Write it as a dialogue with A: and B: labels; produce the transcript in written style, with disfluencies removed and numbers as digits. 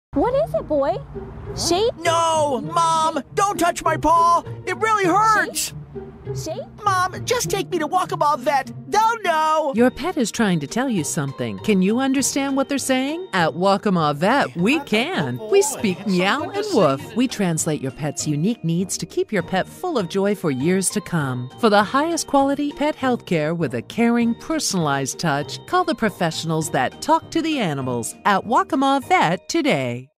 A: What is it, boy? Sheep?
B: No! Mom! Don't touch my paw! It really hurts!
A: Sheep?
B: Mom, just take me to Waccamaw Vet. They'll know!
C: Your pet is trying to tell you something. Can you understand what they're saying? At Waccamaw Vet, we can. We speak meow and woof. We translate your pet's unique needs to keep your pet full of joy for years to come. For the highest quality pet health care with a caring, personalized touch, call the professionals that talk to the animals at Waccamaw Vet today.